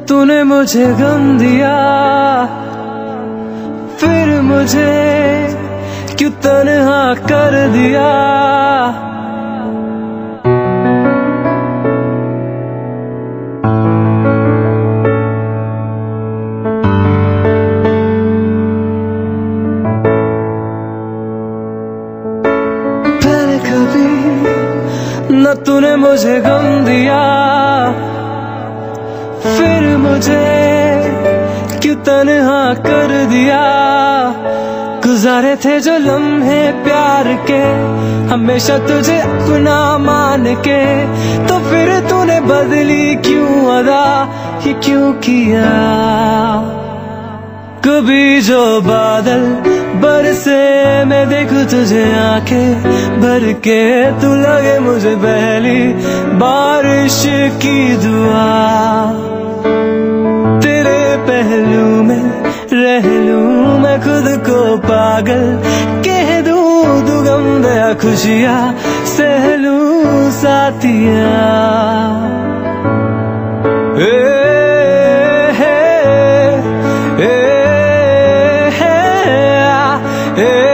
तूने मुझे गम दिया, फिर मुझे क्यों तन्हा कर दिया। पहले कभी न तूने मुझे गम दिया, फिर मुझे क्यों तन्हा कर दिया। गुजारे थे जो लम्हे प्यार के, हमेशा तुझे अपना मान के, तो फिर तूने बदली क्यों अदा, ये क्यों किया। कभी जो बादल बरसे मैं देखूं तुझे आंखें भर के, तू लगे मुझे पहली बारिश की दुआ। तेरे पहलू में रह लूं मैं खुद को पागल, कह दूं तू गम दया खुशियां सह लूं साथिया। ए